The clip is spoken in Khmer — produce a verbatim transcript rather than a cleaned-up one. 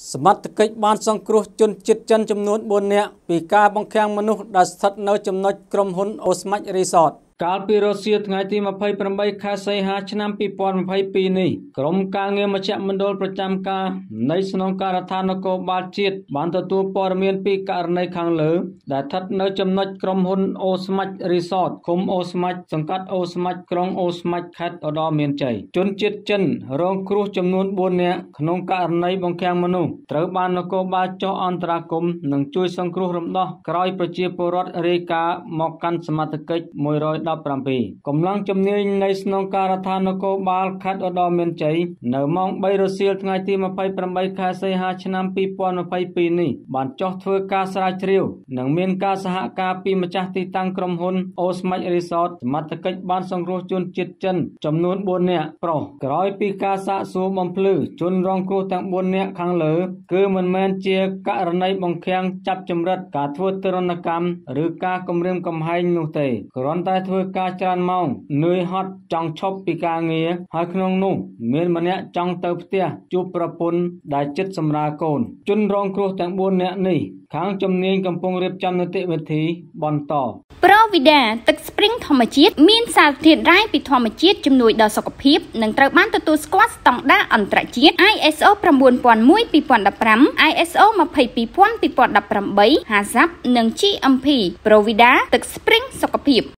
សមត្ថកិច្ចបានសង្គ្រោះជនជាតិចិនចំនួនបួននាក់ពីការបង្ខាំងមនុស្សដែលស្ថិតនៅចំណុចក្រុមហ៊ុនអូស្មាច់រីសតកាលពីរសៀលថ្ងៃទី ម្ភៃប្រាំបី ខែសីហា ឆ្នាំ ពីរពាន់ម្ភៃពីរ នេះក្រុមការងារមជ្ឈមណ្ឌលប្រចាំការនៃស្នងការដ្ឋាននគរបាលជាតិបានទទួលព័ត៌មានពីករណីខាងលើដែលស្ថិតនៅចំណុចក្រុមហ៊ុនអូស្មាច់រីសតឃុំអូស្មាច់សង្កាត់អូស្មាច់ក្រុងអូស្មាច់ខេត្តឧត្តរមានជ័យជនជាតិចិនរងគ្រោះចំនួនបួននាក់ក្នុងករណីបង្ខាំងមនុស្សត្រូវបាននគរបាលចុះអន្តរាគមន៍និងជួយសង្គ្រោះរំដោះក្រោយប្រជាពលរដ្ឋរាយការណ៍មកកាន់សមត្ថកិច្ចមួយរយដប់ប្រាំពីរកម្លាំងជំនាញនៃស្នងការដ្ឋាននគរបាលខេត្តឧត្តរមានជ័យនៅម៉ោង បី រសៀលថ្ងៃទី ម្ភៃប្រាំបី ខែសីហា ឆ្នាំ ពីរពាន់ម្ភៃពីរ នេះបានចុះធ្វើការស្រាវជ្រាវនិងមានការសហការពីម្ចាស់ទីតាំងក្រុមហ៊ុនអូស្មាច់រីសតសមត្ថកិច្ចបានសង្គ្រោះជនជាតិចិនចំនួនបួននាក់ប្រុសក្រោយពីការសាកសួរបំភ្លឺជនរងគ្រោះទាំងបួននាក់ខាងលើគឺមិនមែនជាករណីបង្ខាំងចាប់ចម្រិតការធ្វើទរណកម្មឬការគំរាមកំហែងនោះទេគ្រាន់តែធ្វើការច្រើនម៉ោងនឿយហត់ចង់ឈប់ពីការងារហើយក្នុងនោះមានម្នាក់ចង់ទៅផ្ទះជួបប្រពន្ធដែលជិតសម្រាលកូនជនរងគ្រោះទាំងបួននាក់នេះខាងជំនាញកំពុងរៀបចំនីតិវិធីបន្តប្រូវីដាទឹកស្ព្រីងធម្មជាតិមានសារធាតុរ៉ែពីធម្មជាតិជំនួយដល់សុខភាពនិងត្រូវបានទទួលស្គាល់ស្តង់ដារអន្តរជាតិ ไอ เอส โอ ៩ពាន់មួយ ពីរពាន់ដប់ប្រាំ ไอ เอส โอ ยี่สิบពីរពាន់ ពីរពាន់ដប់ប្រាំបី ហាសាប់ និង ជី เอ็ม พี ប្រូវីដាទឹកស្ព្រីងសុខភាព